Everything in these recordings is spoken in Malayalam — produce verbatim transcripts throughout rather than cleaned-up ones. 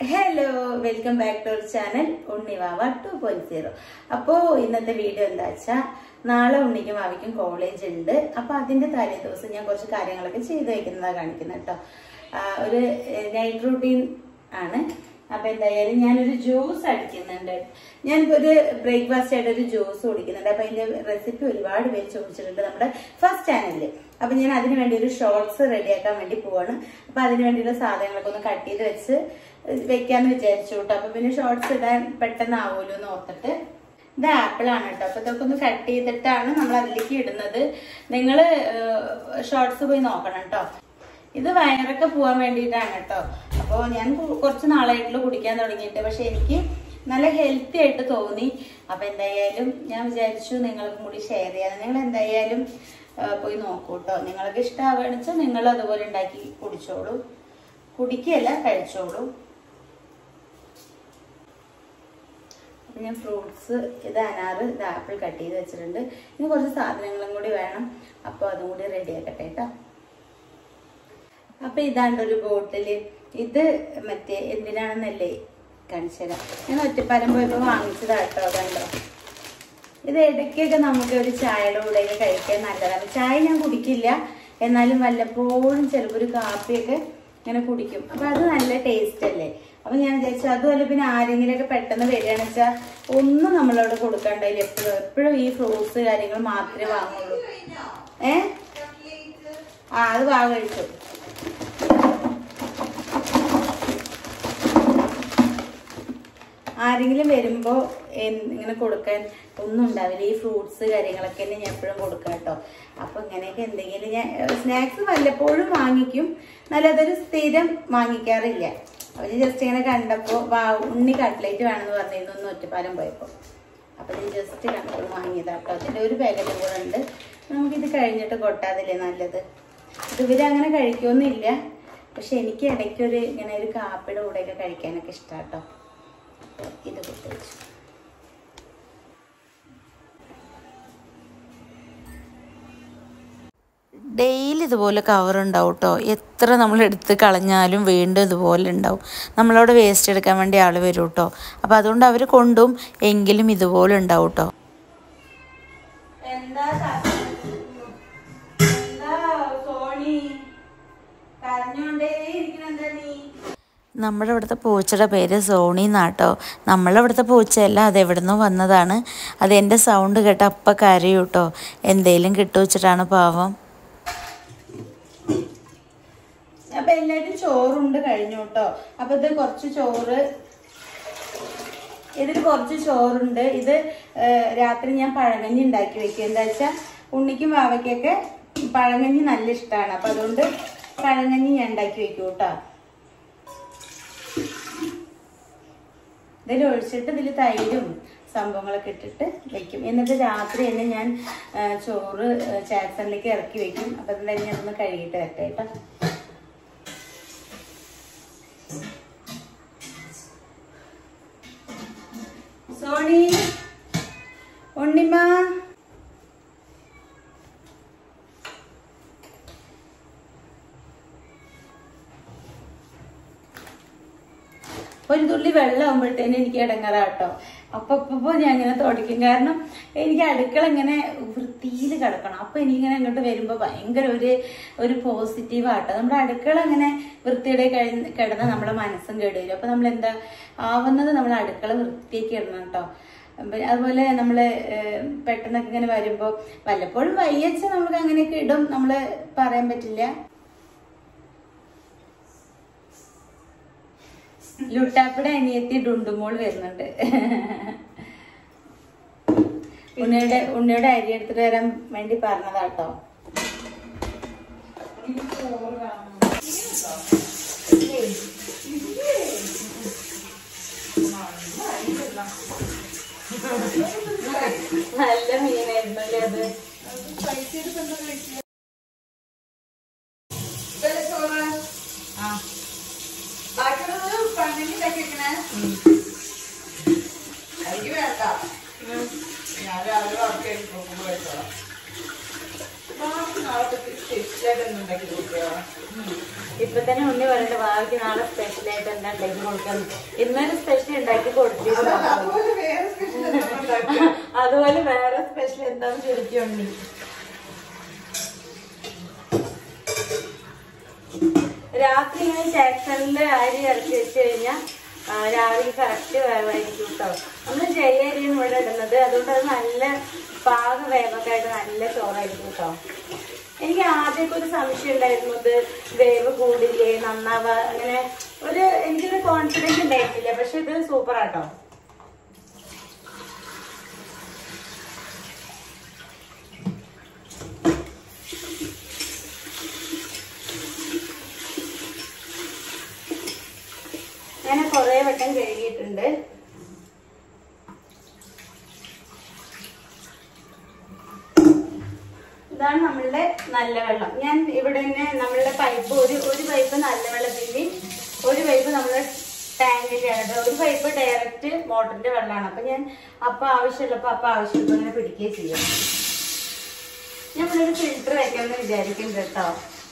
Hello, welcome back to our channel Unnivava two point zero. അപ്പോൾ ഇന്നത്തെ വീഡിയോ എന്താ വെച്ചാൽ, നാളെ ഉണ്ണിക്കും വാവിക്കും കോളേജ് ഉണ്ട്. അപ്പൊ അതിന്റെ തലേ ദിവസം ഞാൻ കുറച്ച് കാര്യങ്ങളൊക്കെ ചെയ്തു വയ്ക്കുന്നതാണ് കാണിക്കുന്നത് കേട്ടോ. ഒരു നൈറ്റ് റൂട്ടീൻ ആണ്. അപ്പൊ എന്തായാലും ഞാനൊരു ജ്യൂസ് അടിക്കുന്നുണ്ട്. ഞാനിപ്പോ ഒരു ബ്രേക്ക്ഫാസ്റ്റ് ആയിട്ട് ഒരു ജ്യൂസ് കുടിക്കുന്നുണ്ട്. അപ്പൊ അതിന്റെ റെസിപ്പി ഒരുപാട് പേര് ചോദിച്ചിട്ടുണ്ട് നമ്മുടെ ഫസ്റ്റ് ചാനലില്. അപ്പൊ ഞാൻ അതിന് വേണ്ടി ഒരു ഷോർട്സ് റെഡിയാക്കാൻ വേണ്ടി പോവാണ്. അപ്പൊ അതിന് വേണ്ടിയുള്ള സാധനങ്ങളൊക്കെ ഒന്ന് കട്ട് ചെയ്ത് വെച്ച് വെക്കാന്ന് വിചാരിച്ചു കേട്ടോ. അപ്പൊ പിന്നെ ഷോർട്സ് ഇടാൻ പെട്ടെന്ന് ആവുമല്ലോ എന്ന് ഓർത്തിട്ട്. ഇത് ആപ്പിൾ ആണ് കേട്ടോ. അപ്പൊ ഇതൊക്കെ ഒന്ന് കട്ട് ചെയ്തിട്ടാണ് നമ്മൾ അതിലേക്ക് ഇടുന്നത്. നിങ്ങള് ഷോർട്സ് പോയി നോക്കണം കേട്ടോ. ഇത് വയറൊക്കെ പോവാൻ വേണ്ടിയിട്ടാണ് കേട്ടോ. അപ്പോൾ ഞാൻ കുറച്ച് നാളായിട്ടുള്ള കുടിക്കാൻ തുടങ്ങിയിട്ട്, പക്ഷെ എനിക്ക് നല്ല ഹെൽത്തി ആയിട്ട് തോന്നി. അപ്പൊ എന്തായാലും ഞാൻ വിചാരിച്ചു നിങ്ങൾക്കും കൂടി ഷെയർ ചെയ്യാം. നിങ്ങൾ എന്തായാലും പോയി നോക്കൂ കേട്ടോ. നിങ്ങൾക്ക് ഇഷ്ടമാവുകയാണെന്ന് വെച്ചാൽ നിങ്ങൾ അതുപോലെ ഉണ്ടാക്കി കുടിച്ചോളൂ. കുടിക്കുകയല്ല, കഴിച്ചോളൂ. അപ്പൊ ഞാൻ ഫ്രൂട്ട്സ്, ഇത് അനാറ്, ഇത് ആപ്പിൾ കട്ട് ചെയ്ത് വെച്ചിട്ടുണ്ട്. ഇനി കുറച്ച് സാധനങ്ങളും കൂടി വേണം. അപ്പൊ അതും കൂടി റെഡി ആക്കട്ടെ കേട്ടോ. അപ്പൊ ഇതാണ്ട് ഒരു ബോട്ടില്. ഇത് മറ്റേ എന്തിനാണെന്നല്ലേ കാണിച്ചുതരാം. ഞാൻ ഒറ്റപ്പാലം പോയപ്പോ വാങ്ങിച്ചതാട്ടോ. കണ്ടോ, ഇത് ഇടയ്ക്കൊക്കെ നമുക്ക് ഒരു ചായയുടെ കൂടെയൊക്കെ കഴിക്കാൻ നല്ലതാണ്. ചായ ഞാൻ കുടിക്കില്ല, എന്നാലും വല്ലപ്പോഴും ചിലപ്പോൾ ഒരു കാപ്പിയൊക്കെ ഇങ്ങനെ കുടിക്കും. അപ്പൊ അത് നല്ല ടേസ്റ്റ് അല്ലേ. അപ്പൊ ഞാൻ വിചാരിച്ചു അതുമല്ല, പിന്നെ ആരെങ്കിലും ഒക്കെ പെട്ടെന്ന് വരികയാണെന്ന് വെച്ചാൽ ഒന്നും നമ്മളവിടെ കൊടുക്കണ്ടായില്ല. എപ്പോഴും എപ്പോഴും ഈ ഫ്രൂട്ട്സ് കാര്യങ്ങൾ മാത്രമേ വാങ്ങുള്ളൂ. ഏ ആ അത് വാങ്ങ കഴിച്ചു. ആരെങ്കിലും വരുമ്പോ ഇങ്ങനെ കൊടുക്കാൻ ഒന്നും ഉണ്ടാവില്ല. ഈ ഫ്രൂട്ട്സ് കാര്യങ്ങളൊക്കെ തന്നെ ഞാൻ എപ്പോഴും കൊടുക്കാം കേട്ടോ. അപ്പൊ ഇങ്ങനെയൊക്കെ എന്തെങ്കിലും ഞാൻ സ്നാക്സ് വല്ലപ്പോഴും വാങ്ങിക്കും, എന്നാലും അതൊരു സ്ഥിരം വാങ്ങിക്കാറില്ല. അപ്പൊ ഞാൻ ജസ്റ്റ് ഇങ്ങനെ കണ്ടപ്പോ ഉണ്ണി കട്ട്ലേറ്റ് വേണമെന്ന് പറഞ്ഞിരുന്നു ഒന്ന് ഒറ്റപ്പാലം പോയപ്പോ. അപ്പൊ ഞാൻ ജസ്റ്റ് കണ്ടപ്പോൾ വാങ്ങിയതാട്ടോ. അതിന്റെ ഒരു പാക്കറ്റ് കൂടെ ഉണ്ട്. നമുക്കിത് കഴിഞ്ഞിട്ട് കൊട്ടാതില്ലേ നല്ലത്. ഇതുവരെ കഴിക്കൊന്നുമില്ല, പക്ഷെ എനിക്ക് ഇടയ്ക്കൊരു ഇങ്ങനെ ഒരു കാപ്പിയുടെ കൂടെയൊക്കെ കഴിക്കാനൊക്കെ ഇഷ്ടാട്ടോ. ഇത് കൊടുത്തു. ഡെയിലി ഇതുപോലെ കവർ ഉണ്ടാവും കേട്ടോ. എത്ര നമ്മൾ എടുത്ത് കളഞ്ഞാലും വീണ്ടും ഇതുപോലെ ഉണ്ടാവും. നമ്മളവിടെ വേസ്റ്റ് എടുക്കാൻ വേണ്ടി ആൾ വരും കേട്ടോ. അപ്പം അതുകൊണ്ട് അവർ കൊണ്ടും എങ്കിലും ഇതുപോലെ ഉണ്ടാവും കേട്ടോ. നമ്മുടെ ഇവിടുത്തെ പൂച്ചയുടെ പേര് സോണി എന്നാട്ടോ. നമ്മളവിടുത്തെ പൂച്ചയല്ല, അതെവിടെ നിന്നോ വന്നതാണ്. അത് എൻ്റെ സൗണ്ട് കേട്ട അപ്പം കരയും കേട്ടോ. എന്തേലും കിട്ടുവച്ചിട്ടാണ് പാവം. അപ്പൊ എല്ലാവരും ചോറുണ്ട് കഴിഞ്ഞു കേട്ടോ. അപ്പൊ ഇത് കുറച്ച് ചോറ്, ഇതിൽ കുറച്ച് ചോറുണ്ട്. ഇത് രാത്രി ഞാൻ പഴങ്കഞ്ഞി ഉണ്ടാക്കി വെക്കും. എന്താ വെച്ചാൽ ഉണ്ണിക്കും വാവയ്ക്കൊക്കെ പഴങ്കഞ്ഞി നല്ല ഇഷ്ടമാണ്. അപ്പൊ അതുകൊണ്ട് പഴങ്കഞ്ഞി ഞാൻ ഉണ്ടാക്കി വെക്കും കേട്ടോ. ഇതിൽ ഒഴിച്ചിട്ട് ഇതിൽ തൈരും സംഭവങ്ങളൊക്കെ ഇട്ടിട്ട് വെക്കും. എന്നിട്ട് രാത്രി തന്നെ ഞാൻ ചോറ് ചാക്സണിലേക്ക് ഇറക്കി വെക്കും. അപ്പൊ അതിൻ്റെ ഞാനൊന്ന് കഴുകിയിട്ട് വരട്ടെ കേട്ടോ. സോണി, ഉണ്ണിമ്മ, ഒരു തുള്ളി വെള്ളം ആകുമ്പോഴത്തേനും എനിക്ക് ഇടങ്ങാറാട്ടോ. അപ്പൊ അപ്പൊ ഞാൻ ഇങ്ങനെ തുടയ്ക്കും. കാരണം എനിക്ക് അടുക്കള ഇങ്ങനെ വൃത്തിയിൽ കിടക്കണം. അപ്പൊ എനിക്കിങ്ങനെ അങ്ങോട്ട് വരുമ്പോ ഭയങ്കര ഒരു ഒരു പോസിറ്റീവ് ആട്ടോ. നമ്മുടെ അടുക്കള ഇങ്ങനെ വൃത്തിയുടെ കിടന്ന് നമ്മുടെ മനസ്സും കേടുവരും. അപ്പൊ നമ്മൾ എന്താ ആവുന്നത്, നമ്മൾ അടുക്കള വൃത്തിയൊക്കെ ഇടണം കേട്ടോ. അതുപോലെ നമ്മള് പെട്ടെന്നൊക്കെ ഇങ്ങനെ വരുമ്പോ വല്ലപ്പോഴും വയ്യച്ച നമുക്ക് അങ്ങനെയൊക്കെ ഇടും, നമ്മള് പറയാൻ പറ്റില്ല. ലുട്ടാപ്പിടെ അനിയത്തി ഡുണ്ടുമോൾ വരുന്നുണ്ട്. ഉണ്ണിയുടെ ഉണ്ണിയുടെ അരി എടുത്തിട്ട് വരാൻ വേണ്ടി പറഞ്ഞതാട്ടോ. നല്ല മീനായിരുന്നല്ലേ അത്. ഞാൻ രാവിലെ വർക്ക് എടുക്കുമ്പോൾ വെച്ചോളാം. നാളെ ഉണ്ടാക്കി കൊടുക്കുക. ഇപ്പൊ തന്നെ ഉണ്ണി പറയണ്ട ഭാവിക്ക് നാളെ സ്പെഷ്യലായിട്ട് എന്താ ഉണ്ടാക്കി കൊടുക്കണം. ഇന്നൊരു സ്പെഷ്യൽ ഉണ്ടാക്കി കൊടുത്തിരുന്നു. അതുപോലെ വേറെ സ്പെഷ്യൽ എന്താന്ന് ചുരുക്കി ഉണ്ണി. രാത്രി ഇങ്ങനെ സെക്ഷനില് അരി ഇറക്കി വെച്ച് കഴിഞ്ഞാൽ രാവിലെ കറക്റ്റ് വേവായിരിക്കും കേട്ടോ. നമ്മള് ജയ അരിയാണ് ഇവിടെ ഇടുന്നത്, അതുകൊണ്ട് അത് നല്ല പാക വേവൊക്കെ ആയിട്ട് നല്ല ചോറായിരിക്കും കേട്ടോ. എനിക്ക് ആദ്യമൊക്കെ ഒരു സംശയം ഉണ്ടായിരുന്നു, ഇത് വേവ് കൂടില്ലേ നന്നാവ അങ്ങനെ ഒരു എനിക്കൊരു കോൺഫിഡൻസ് ഉണ്ടായിരുന്നില്ല. പക്ഷെ ഇത് സൂപ്പറാട്ടോ. ഞാൻ കുറെ വട്ടം കഴുകിയിട്ടുണ്ട്. ഇതാണ് നമ്മളുടെ നല്ല വെള്ളം. ഞാൻ ഇവിടെ തന്നെ നമ്മളുടെ പൈപ്പ് ഒരു ഒരു പൈപ്പ് നല്ല വെള്ളത്തിന്റെ ഒരു പൈപ്പ് നമ്മുടെ ടാങ്കിലാണ്. ഒരു പൈപ്പ് ഡയറക്റ്റ് മോട്ടറിന്റെ വെള്ളമാണ്. അപ്പൊ ഞാൻ അപ്പൊ ആവശ്യമുള്ളപ്പോ അപ്പൊ ആവശ്യമുള്ളപ്പോ അങ്ങനെ പിടിക്കുകയും ചെയ്യും. ഞാൻ ഇവിടെ ഒരു ഫിൽറ്റർ വെക്കാമെന്ന് വിചാരിക്കുന്നുണ്ട് കേട്ടോ.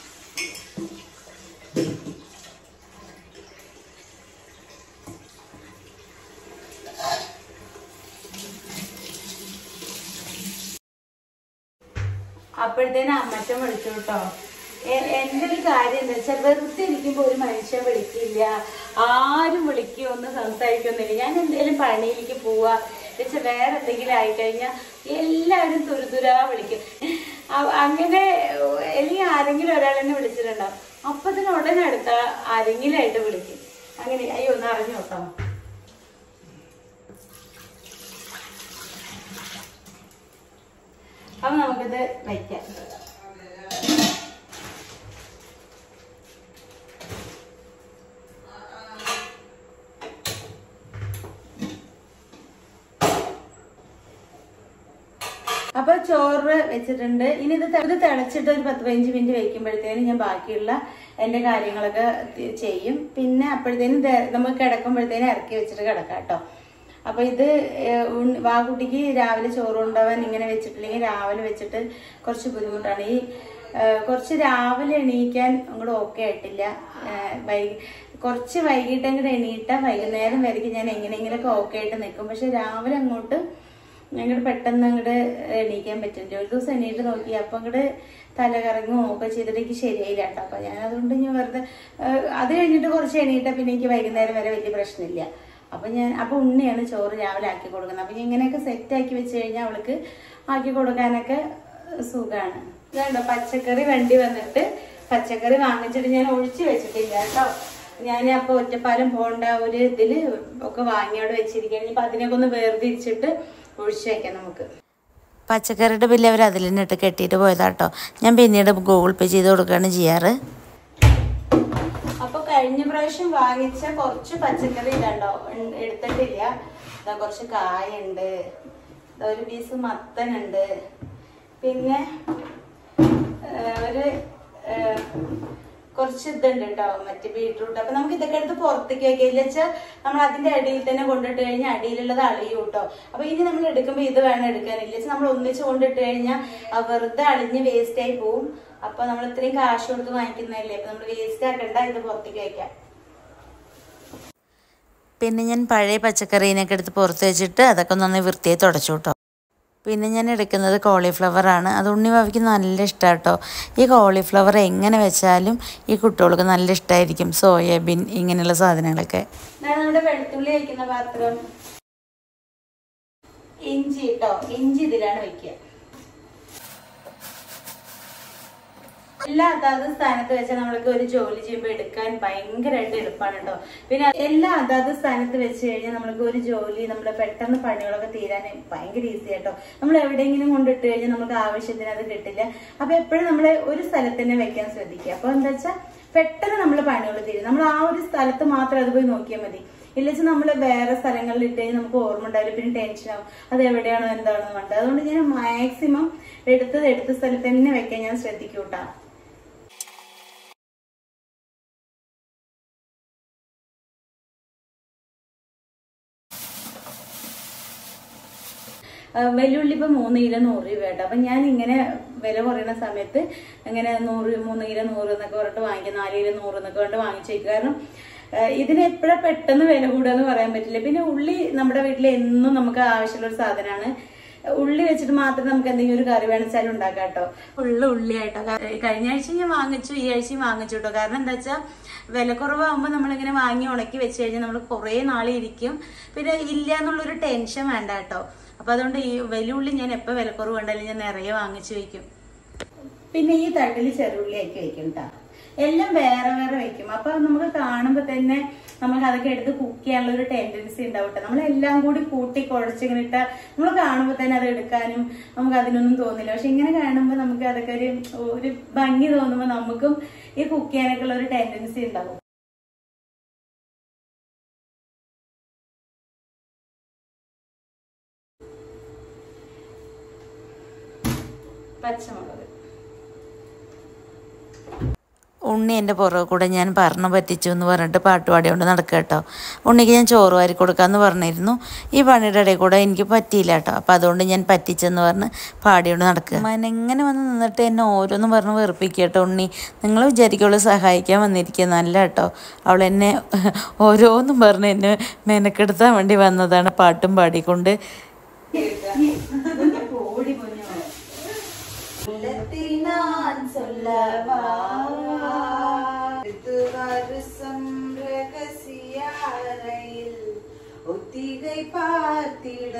അപ്പോഴത്തേനും അമ്മച്ചൻ വിളിച്ചു കേട്ടോ. എന്റെ ഒരു കാര്യം എന്താ വെച്ചാൽ വെറുതെ ഇരിക്കുമ്പോ ഒരു മനുഷ്യൻ വിളിക്കില്ല, ആരും വിളിക്കുകയൊന്നും സംസാരിക്കൊന്നുമില്ല. ഞാൻ എന്തെങ്കിലും പണിയിലേക്ക് പോവാ വെച്ചാൽ വേറെ എന്തെങ്കിലും ആയിക്കഴിഞ്ഞാൽ എല്ലാവരും തുരുതുരാ വിളിക്കും. അങ്ങനെ അല്ലെങ്കിൽ ആരെങ്കിലും ഒരാളെന്നെ വിളിച്ചിട്ടുണ്ടാവും, അപ്പൊ തന്നെ ഉടനെ അടുത്ത ആരെങ്കിലും ആയിട്ട് വിളിക്കും. അങ്ങനെ അയ്യോ ഒന്ന് അറിഞ്ഞു കേട്ടോ. അപ്പൊ നമുക്കിത് വയ്ക്കാം. അപ്പൊ ചോറ് വെച്ചിട്ടുണ്ട്. ഇനി ഇത് ഇത് തിളച്ചിട്ട് ഒരു പത്ത് പതിനഞ്ച് മിനിറ്റ് വയ്ക്കുമ്പോഴത്തേനും ഞാൻ ബാക്കിയുള്ള എന്റെ കാര്യങ്ങളൊക്കെ ചെയ്യും. പിന്നെ അപ്പോഴത്തേനും നമുക്ക് കിടക്കുമ്പോഴത്തേനും ഇറക്കി വെച്ചിട്ട് കിടക്കാം കേട്ടോ. അപ്പൊ ഇത് വാക്കുട്ടിക്ക് രാവിലെ ചോറ് കൊണ്ടുപോകാൻ ഇങ്ങനെ വെച്ചിട്ടില്ലെങ്കിൽ രാവിലെ വെച്ചിട്ട് കുറച്ച് ബുദ്ധിമുട്ടാണ്. ഈ കുറച്ച് രാവിലെ എണീക്കാൻ അങ്ങോട്ട് ഓക്കെ ആയിട്ടില്ല. വൈകി കുറച്ച് വൈകിട്ട് അങ്ങോട്ട് എണീട്ടാ വൈകുന്നേരം വരയ്ക്ക് ഞാൻ എങ്ങനെയെങ്കിലൊക്കെ ഓക്കെ ആയിട്ട് നിൽക്കും. പക്ഷെ രാവിലെ അങ്ങോട്ട് അങ്ങോട്ട് പെട്ടെന്ന് അങ്ങോട്ട് എണീക്കാൻ പറ്റില്ല. ഒരു ദിവസം എണീറ്റ് നോക്കി അപ്പൊ അങ്ങോട്ട് തല കറങ്ങും ഒക്കെ ചെയ്തിട്ട് എനിക്ക് ശരിയായില്ല കേട്ടോ. അപ്പൊ ഞാൻ അതുകൊണ്ട് ഞാൻ വെറുതെ അത് കഴിഞ്ഞിട്ട് കുറച്ച് എണീറ്റാ പിന്നെ എനിക്ക് വൈകുന്നേരം വരെ വലിയ പ്രശ്നമില്ല. അപ്പൊ ഞാൻ അപ്പൊ ഉണ്ണിയാണ് ചോറ് രാവിലെ ആക്കി കൊടുക്കുന്നത്. അപ്പൊ ഇങ്ങനെയൊക്കെ സെറ്റ് ആക്കി വെച്ച് കഴിഞ്ഞാൽ അവൾക്ക് ആക്കി കൊടുക്കാനൊക്കെ സുഖമാണ്. ഇതുണ്ടോ പച്ചക്കറി വണ്ടി വന്നിട്ട് പച്ചക്കറി വാങ്ങിച്ചിട്ട് ഞാൻ ഒഴിച്ചു വെച്ചിട്ടില്ല കേട്ടോ. ഞാൻ അപ്പൊ ഒറ്റപ്പാലം പോകേണ്ട ഒരു ഇതില് ഒക്കെ വാങ്ങിയോടെ വെച്ചിരിക്കുകയാണ്. ഇനിയിപ്പൊ അതിനൊക്കെ ഒന്ന് വേർതിരിച്ചിട്ട് ഒഴിച്ചു വെക്കാം നമുക്ക്. പച്ചക്കറിയുടെ ബില്ല് അവർ അതിൽ നിന്നിട്ട് കെട്ടിയിട്ട് പോയതാട്ടോ. ഞാൻ പിന്നീട് ഗൂഗിൾ പേ ചെയ്ത് കൊടുക്കുകയാണ് ചെയ്യാറ്. അപ്പൊ കഴിഞ്ഞ പ്രാവശ്യം വാങ്ങിച്ച കുറച്ച് പച്ചക്കറി ഇല്ലണ്ടോ എടുത്തിട്ടില്ല. ഇതാ കുറച്ച് കായുണ്ട്, ഒരു പീസ് മത്തനുണ്ട്, പിന്നെ ഒരു കുറച്ച് ഇതുണ്ട് കേട്ടോ മറ്റേ ബീട്രൂട്ട്. അപ്പൊ നമുക്ക് ഇതൊക്കെ എടുത്ത് പുറത്തേക്ക് വെക്കില്ല വെച്ചാൽ നമ്മൾ അതിന്റെ അടിയിൽ തന്നെ കൊണ്ടിട്ട് കഴിഞ്ഞാൽ അടിയിലുള്ളത് അളിയും കേട്ടോ. അപ്പൊ ഇനി നമ്മൾ എടുക്കുമ്പോ ഇത് വേണം എടുക്കാനില്ല വെച്ചാൽ നമ്മൾ ഒന്നിച്ച് കൊണ്ടിട്ട് കഴിഞ്ഞാൽ വെറുതെ അളിഞ്ഞ് വേസ്റ്റ് ആയി പോവും. അപ്പൊ നമ്മൾ ഇത്രയും കാശ് കൊടുത്ത് വാങ്ങിക്കുന്നതല്ലേ, അപ്പൊ നമ്മൾ വേസ്റ്റ് ആക്കണ്ട, ഇത് പുറത്തേക്ക് വെക്കാം. പിന്നെ ഞാൻ പഴയ പച്ചക്കറീനൊക്കെ എടുത്ത് പുറത്ത് വെച്ചിട്ട് അതൊക്കെ നന്നായി വൃത്തിയായി തുടച്ചു കേട്ടോ. പിന്നെ ഞാൻ എടുക്കുന്നത് കോളിഫ്ലവറാണ്. അത് ഉണ്ണിവാവിക്ക് നല്ല ഇഷ്ടമാണ് കേട്ടോ. ഈ കോളിഫ്ലവർ എങ്ങനെ വെച്ചാലും ഈ കുട്ടികൾക്ക് നല്ല ഇഷ്ടമായിരിക്കും. സോയാബീൻ ഇങ്ങനെയുള്ള സാധനങ്ങളൊക്കെ. നമ്മുടെ വെളുത്തുള്ളി വയ്ക്കുന്ന പാത്രം, ഇഞ്ചി കേട്ടോ, ഇഞ്ചി ഇതിലാണ് വെക്കുക. എല്ലാ അതാത് സ്ഥാനത്ത് വെച്ചാൽ നമ്മൾക്ക് ഒരു ജോലി ചെയ്യുമ്പോൾ എടുക്കാൻ ഭയങ്കരമായിട്ട് എളുപ്പമാണ് കേട്ടോ. പിന്നെ എല്ലാ അതാത് സ്ഥാനത്ത് വെച്ച് കഴിഞ്ഞാൽ നമ്മൾക്ക് ഒരു ജോലി നമ്മുടെ പെട്ടെന്ന് പണികളൊക്കെ തീരാൻ ഭയങ്കര ഈസി ആട്ടോ. നമ്മൾ എവിടെയെങ്കിലും കൊണ്ടിട്ട് കഴിഞ്ഞാൽ നമുക്ക് ആവശ്യത്തിന് അത് കിട്ടില്ല. അപ്പൊ എപ്പോഴും നമ്മൾ ഒരു സ്ഥലത്ത് തന്നെ വെക്കാൻ ശ്രദ്ധിക്കുക. അപ്പൊ എന്താ വെച്ചാൽ പെട്ടെന്ന് നമ്മൾ പണികൾ തീരും. നമ്മൾ ആ ഒരു സ്ഥലത്ത് മാത്രം അത് പോയി നോക്കിയാൽ മതി. ഇല്ലെങ്കിൽ നമ്മൾ വേറെ സ്ഥലങ്ങളിൽ ഇട്ട് കഴിഞ്ഞാൽ നമുക്ക് ഓർമ്മ ഉണ്ടാവില്ല, പിന്നെ ടെൻഷനാവും അത് എവിടെയാണോ എന്താണോ വേണ്ടത്. അതുകൊണ്ട് ഞാൻ മാക്സിമം എടുത്തത് എടുത്ത സ്ഥലത്ത് തന്നെ വെക്കാൻ ഞാൻ ശ്രദ്ധിക്കൂട്ടാ. വെല്ലുള്ളി ഇപ്പൊ മൂന്ന് കിലോ നൂറ് രൂപ കേട്ടോ. അപ്പൊ ഞാൻ ഇങ്ങനെ വില കുറയുന്ന സമയത്ത് ഇങ്ങനെ നൂറ് മൂന്ന് കിലോ നൂറ് എന്നൊക്കെ പറഞ്ഞിട്ട് വാങ്ങിക്കും, നാല് കിലോ നൂറ് എന്നൊക്കെ പറഞ്ഞിട്ട് വാങ്ങിച്ചു വയ്ക്കും. കാരണം ഇതിന് എപ്പോഴാ പെട്ടെന്ന് വില കൂടുകയെന്ന് പറയാൻ പറ്റില്ല. പിന്നെ ഉള്ളി നമ്മുടെ വീട്ടിൽ എന്നും നമുക്ക് ആവശ്യമുള്ള ഒരു സാധനമാണ്. ഉള്ളി വെച്ചിട്ട് മാത്രം നമുക്ക് എന്തെങ്കിലും ഒരു കറി വേണിച്ചാലും ഉണ്ടാക്കാം കേട്ടോ. ഉള്ള ഉള്ളിയായിട്ടോ. കഴിഞ്ഞ ആഴ്ച ഞാൻ വാങ്ങിച്ചു, ഈ ആഴ്ചയും വാങ്ങിച്ചു കേട്ടോ. കാരണം എന്താ വെച്ചാൽ വില കുറവാകുമ്പോൾ നമ്മളിങ്ങനെ വാങ്ങി ഉണക്കി വെച്ച് കഴിഞ്ഞാൽ നമ്മൾ കുറേ നാളെ ഇരിക്കും. പിന്നെ ഇല്ല എന്നുള്ളൊരു ടെൻഷൻ വേണ്ട കേട്ടോ. അപ്പൊ അതുകൊണ്ട് ഈ വെല്ലുള്ളി ഞാൻ എപ്പോൾ വിലക്കുറവ് കണ്ടാലും ഞാൻ നിറയെ വാങ്ങിച്ചു വയ്ക്കും. പിന്നെ ഈ തട്ടിൽ ചെറുള്ളി ആക്കി വെക്കും കേട്ടോ. എല്ലാം വേറെ വേറെ വെക്കും. അപ്പൊ നമുക്ക് കാണുമ്പോ തന്നെ നമുക്ക് അതൊക്കെ എടുത്ത് കുക്ക് ചെയ്യാനുള്ള ഒരു ടെൻഡൻസി ഉണ്ടാവട്ടെ. നമ്മളെല്ലാം കൂടി കൂട്ടി കുഴച്ചിങ്ങനെ ഇട്ടാൽ നമ്മൾ കാണുമ്പോൾ തന്നെ അത് എടുക്കാനും നമുക്ക് അതിനൊന്നും തോന്നില്ല. പക്ഷെ ഇങ്ങനെ കാണുമ്പോൾ നമുക്ക് അതൊക്കെ ഒരു ഒരു ഭംഗി തോന്നുമ്പോൾ നമുക്കും ഈ കുക്ക് ചെയ്യാനൊക്കെ ഉള്ള ഒരു ടെൻഡൻസി ഉണ്ടാവും. പച്ചമുളക് ഉണ്ണി എൻ്റെ പുറകെ കൂടെ ഞാൻ പറഞ്ഞു പറ്റിച്ചു എന്ന് പറഞ്ഞിട്ട് പാട്ടുപാടി കൊണ്ട് നടക്കുക കേട്ടോ. ഉണ്ണിക്ക് ഞാൻ ചോറ് വാരി കൊടുക്കാമെന്ന് പറഞ്ഞിരുന്നു. ഈ പണിയുടെ ഇടയിൽ കൂടെ എനിക്ക് പറ്റിയില്ല കേട്ടോ. അപ്പോൾ അതുകൊണ്ട് ഞാൻ പറ്റിച്ചെന്ന് പറഞ്ഞ് പാടിയോണ്ട് നടക്കുക. എങ്ങനെ വന്ന് നിന്നിട്ട് എന്നെ ഓരോന്നും പറഞ്ഞ് വെറുപ്പിക്കുക കേട്ടോ. ഉണ്ണി നിങ്ങൾ വിചാരിക്കുള്ളൂ സഹായിക്കാൻ വന്നിരിക്കുക, നല്ല കേട്ടോ. അവൾ എന്നെ ഓരോന്നും പറഞ്ഞ് എന്നെ മെനക്കെടുത്താൻ വേണ്ടി വന്നതാണ് പാട്ടും പാടിക്കൊണ്ട്. ஒத்திகை பார்த்திட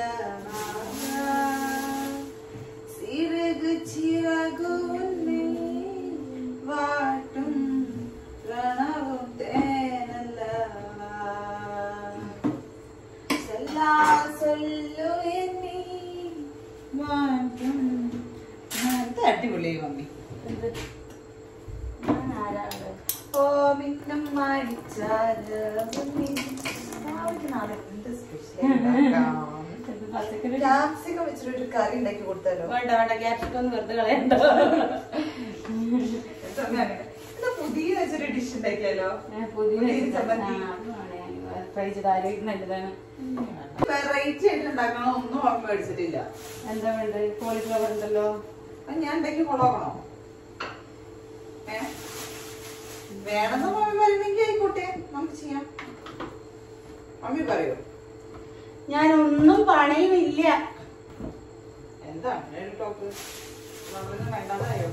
சிறகு சிறகு உன்னை வாட்டும் பிரணவும் தேனல்லவா சொல்லா சொல்லு என்னை വാട്ടും. അടിപൊളിയായി മമ്മി. ഓ മിന്നും മടിച്ചാല് ക്യാപ്സിക്കം വെച്ചിട്ടൊരു കറി ഉണ്ടാക്കി കൊടുത്താലോ? വേണ്ട വേണ്ട, ക്യാപ്സിക്കം ഒന്ന് വെറുതെ കളയണ്ട. പുതിയ വെച്ചൊരു ഡിഷ് ഉണ്ടാക്കിയാലോ? ട്രൈ ചെയ്താലും നല്ലതാണ്. വെറൈറ്റി ആയിട്ട് ഉണ്ടാക്കണോ? ഒന്നും ഉറപ്പ് മേടിച്ചിട്ടില്ല. എന്താ വേണ്ടത്? കോളിഫ്ലവർ ഉണ്ടല്ലോ, ഞാൻ ഉണ്ടാക്കി കൊളാക്കണോ? ഏ വേണമെന്ന് മമ്മി പറയുന്നെങ്കിൽ ആയിക്കോട്ടെ, നമുക്ക് ചെയ്യാം. മമ്മി പറയൂ. ഞാനൊന്നും പണിയുമില്ല. എന്താ ടോക്ക്? നമ്മളൊന്നും വേണ്ടാതായോ?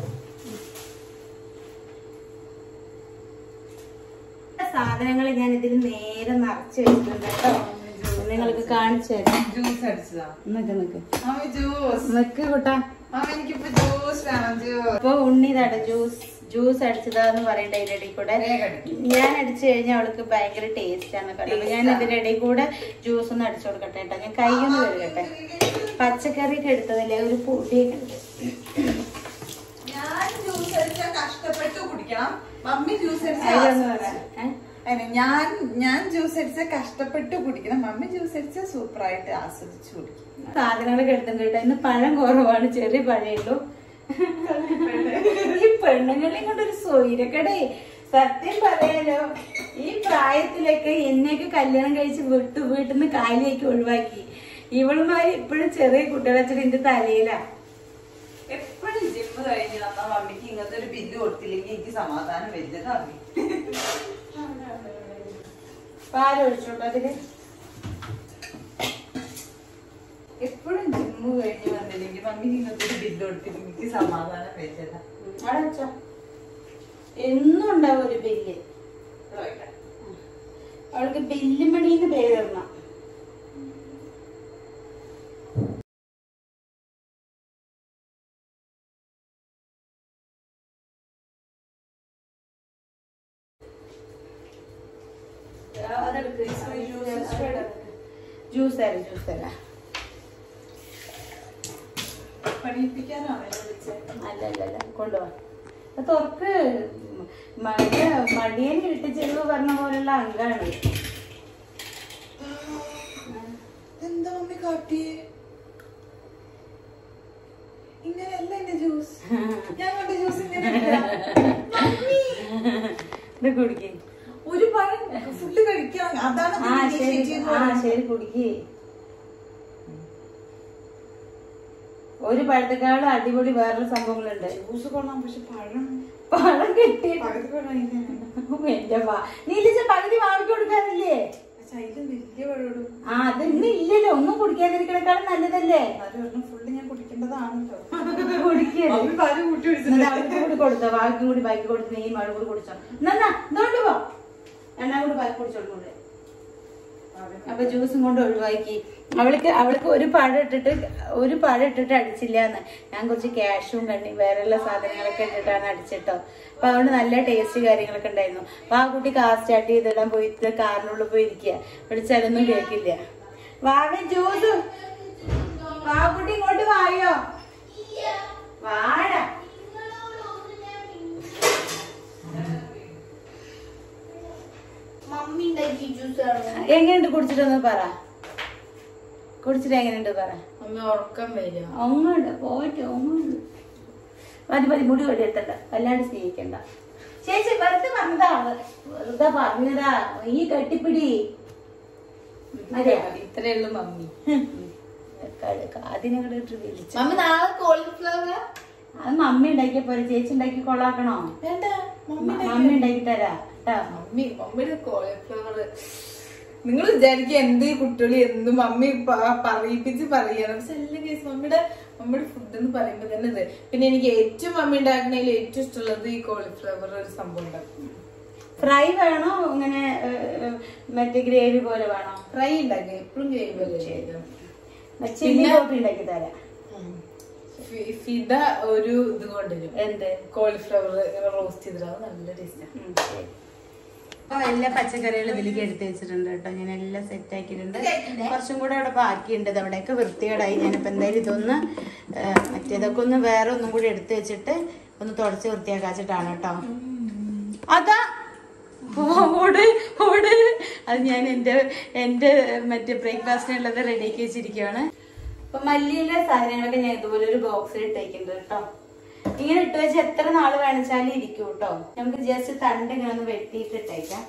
സാധനങ്ങൾ ഞാൻ ഇതിൽ നേരെ നിറച്ച് വെച്ചിട്ടുണ്ട് കേട്ടോ. നിങ്ങൾക്ക് കാണിച്ചു തരാം. ജ്യൂസ് അടിച്ചതാ? നിക്ക് നിക്ക് ജ്യൂസ് നിക്ക് കൂട്ടാ. എനിക്കിപ്പോ ജ്യൂസ് വേണം. ജ്യൂസ് അപ്പൊ ഉണ്ണി തട ജ്യൂസ് ജ്യൂസ് അടിച്ചതാന്ന് പറയട്ടെ. ഇതിന്റെ ഇടയിൽ കൂടെ ഞാൻ അടിച്ചു കഴിഞ്ഞാൽ അവൾക്ക് ഭയങ്കര ടേസ്റ്റ് ആണ് കേട്ടോ. അപ്പൊ ഞാൻ ഇതിന്റെ ഇടയിൽ കൂടെ ജ്യൂസ് ഒന്ന് അടിച്ചു കൊടുക്കട്ടെ കേട്ടോ. ഞാൻ കൈയൊന്ന് കഴുകട്ടെ. പച്ചക്കറിയൊക്കെ എടുത്തതല്ലേ, ഒരു പൊടിയൊക്കെ ഉണ്ട്. ഞാൻ ജ്യൂസ് അടിച്ചാൽ കഷ്ടപ്പെട്ട് കുടിക്കണം. മമ്മി ജ്യൂസ് അതിലൊന്നും അടിച്ചാൽ ഞാൻ ഞാൻ ജ്യൂസ് അടിച്ചാൽ കഷ്ടപ്പെട്ട് കുടിക്കണം. മമ്മി ജ്യൂസ് അടിച്ചാൽ സൂപ്പറായിട്ട് ആസ്വദിച്ചു കുടിക്കും. സാധനങ്ങളൊക്കെ എടുത്തും കേട്ടോ. ഇന്ന് പഴം കുറവാണ്, ചെറിയ പഴയുള്ളൂ. ഈ പെണ്ണുങ്ങളെ കൊണ്ടൊരു സ്വൈരക്കടേ. സത്യം പറയാലോ, ഈ പ്രായത്തിലൊക്കെ എന്നെയൊക്കെ കല്യാണം കഴിച്ച് വിട്ടു വീട്ടിൽ നിന്ന് കാലിയൊക്കെ ഒഴിവാക്കി. ഇവളുമാര് ഇപ്പോഴും ചെറിയ കുട്ടികളെ വെച്ചിട്ട് എന്റെ തലയിലാ. എപ്പോഴും ജിമ്മ് കഴിഞ്ഞ് വന്ന മമ്മിക്ക് ഇങ്ങനത്തെ ഒരു ബില്ല് കൊടുത്തില്ലെങ്കിൽ എനിക്ക് സമാധാനം വലുതാണ്. പാലൊഴിച്ചോട്ടോ അതില്. എപ്പോഴും ജിമ്മ് കഴിഞ്ഞ് വന്നില്ലെങ്കിൽ മമ്മിക്ക് ഇങ്ങനത്തെ ഒരു ബില്ല് കൊടുത്തില്ലെങ്കിൽ എനിക്ക് സമാധാനം വലുതാ. അവിടെ വെച്ചോ. എന്നും ഉണ്ടാവും ഒരു ബില്ല്. അവൾക്ക് ബില്ലുമണിന്ന് പേര് തരണം. ജ്യൂസ് തരാം ജ്യൂസ് തരാം. പഠിപ്പിക്കാനാണ് അല്ല അല്ല അല്ല കൊണ്ടുപോവാ. തുറക്ക്. മടിയൻ ഇട്ടിച്ചെരുവ് പറഞ്ഞ പോലുള്ള അങ്കാണ്. എന്താ മമ്മി കാട്ടിയേ? ഇങ്ങനെയല്ല എന്റെ ജ്യൂസ്. ഞാൻ കണ്ട ജ്യൂസ് ഇങ്ങനെ കുടിക്കേ. ഒരു പഴം ഫുഡ് കഴിക്കാം. അതാണ് ശരി കുടിക്കേ. ഒരു പഴത്തെക്കാളും അടിപൊളി വേറെ സംഭവങ്ങളുണ്ട്. ജ്യൂസ് കൊള്ളാം, പക്ഷെ പഴം പഴം കിട്ടി പകുതി പഴം എന്റെ വാ നീലിച്ച പകുതി വാങ്ങിച്ചു കൊടുക്കാറില്ലേ? വലിയ പഴം. ആ അത് ഇന്ന് ഇല്ലല്ലോ, ഒന്നും കുടിക്കാതിരിക്കണേക്കാളും നല്ലതല്ലേ. ഫുള്ള് ഞാൻ കുടിക്കേണ്ടതാണല്ലോ. കൂടി കൊടുത്തോ, ബാക്കി കൂടി ബാക്കി കൊടുത്ത് നീ മഴ കൂടി കുടിച്ചോ. എന്നാ ഇതോണ്ട് പോ, എണ്ണ കൂടി ബാക്കി കുടിച്ചോണ്ട്. അപ്പൊ ജ്യൂസും കൊണ്ട് ഒഴിവാക്കി. അവൾക്ക് അവൾക്ക് ഒരു പഴം ഇട്ടിട്ട് ഒരു പഴം ഇട്ടിട്ട് അടിച്ചില്ലാന്ന്. ഞാൻ കുറച്ച് ക്യാഷും കണ്ണി വേറെയുള്ള സാധനങ്ങളൊക്കെ ഇട്ടിട്ടാണ് അടിച്ചിട്ടോ. അപ്പൊ അതുകൊണ്ട് നല്ല ടേസ്റ്റ് കാര്യങ്ങളൊക്കെ ഉണ്ടായിരുന്നു. അപ്പൊ ആ കുട്ടി കാർ സ്റ്റാർട്ട് ചെയ്തിടാൻ പോയിട്ട് കാറിനുള്ളിൽ പോയി ഇരിക്കുക. വിളിച്ചാലൊന്നും കേൾക്കില്ല. വാവൻ ജ്യൂസ് വാ കുട്ടി ഇങ്ങോട്ട് വായോ, വാട. എങ്ങനെയുണ്ട് കുടിച്ചിട്ടൊന്ന് പറ, കുടിച്ചിട്ട് എങ്ങനെയുണ്ട് പറ. ഉറക്കം വരിക ഒന്നുണ്ട് പോയിട്ട് ഒന്നുണ്ട്. മതി മതി, മുടി വെടിയെത്തണ്ട, വല്ലാണ്ട് സ്നേഹിക്കണ്ട. ചേച്ചി വെറുതെ പറഞ്ഞതാ, വെറുതെ പറഞ്ഞതാ. ഈ കെട്ടിപ്പിടി അതെ ഇത്രേ ഉള്ളൂ മമ്മി. അതിനങ്ങോട്ട് വിളിച്ചു. മമ്മി നാളെ കോളിഫ്ലവർ അത് മമ്മി ഉണ്ടാക്കിയ പോലെ ചേച്ചി ഉണ്ടാക്കി കൊള്ളാക്കണോ? വേണ്ട, മമ്മി ഉണ്ടാക്കി തരാ കേട്ടാ. മമ്മി മമ്മിയുടെ കോളിഫ്ലവർ നിങ്ങൾ വിചാരിക്കുക എന്ത് കുട്ടികൾ എന്ത് മമ്മി പറയിപ്പിച്ച് പറയാണ്. പക്ഷെ എല്ലാ കേസ് മമ്മിയുടെ മമ്മിയുടെ ഫുഡ് എന്ന് പറയുമ്പോ തന്നെ ഇത്. പിന്നെ എനിക്ക് ഏറ്റവും മമ്മി ഉണ്ടാക്കുന്നതിൽ ഏറ്റവും ഇഷ്ടമുള്ളത് ഈ കോളിഫ്ലവർ ഒരു സംഭവം ഉണ്ടാക്കും. ഫ്രൈ വേണോ ഇങ്ങനെ മറ്റേ ഗ്രേവി പോലെ വേണോ? ഫ്രൈ ഉണ്ടാക്കി എപ്പോഴും ഗ്രേവി പോലെ ചില്ലി കോപ്പി ഉണ്ടാക്കി തരാം. ഫിദ ഒരു ഇത് കൊണ്ടുവരും, എന്ത് കോളിഫ്ലവർ റോസ്റ്റ് ചെയ്തിട്ട്, അത് നല്ല ടേസ്റ്റാണ്. അപ്പൊ എല്ലാ പച്ചക്കറികളും ഇതിലേക്ക് എടുത്ത് വെച്ചിട്ടുണ്ട് കേട്ടോ. ഞാൻ എല്ലാം സെറ്റ് ആക്കിയിട്ടുണ്ട്. കുറച്ചും കൂടെ അവിടെ ബാക്കിയുണ്ട്. അവിടെയൊക്കെ വൃത്തികേടായി. ഞാനിപ്പോ എന്തായാലും ഇതൊന്ന് മറ്റേതൊക്കെ ഒന്ന് വേറെ ഒന്നും കൂടി എടുത്ത് വെച്ചിട്ട് ഒന്ന് തുടച്ച് വൃത്തിയാക്കാച്ചിട്ടാണ് കേട്ടോ. അതാ ഓട് ഓട് അത് ഞാൻ എന്റെ എന്റെ മറ്റേ ബ്രേക്ക്ഫാസ്റ്റിനുള്ളത് റെഡിയാക്കി വെച്ചിരിക്കുകയാണ്. അപ്പൊ മല്ലിയിലെ സാധനങ്ങളൊക്കെ ഞാൻ ഇതുപോലെ ഒരു ബോക്സിൽ ഇട്ടേക്കുന്നുണ്ട് കേട്ടോ. ഇങ്ങനെ ഇട്ട് വെച്ച് എത്ര നാള് വേണിച്ചാലും ഇരിക്കും കേട്ടോ. നമുക്ക് ജസ്റ്റ് തണ്ട് ഇങ്ങനെ ഒന്ന് വെട്ടിയിട്ട് ഇട്ടേക്കാം.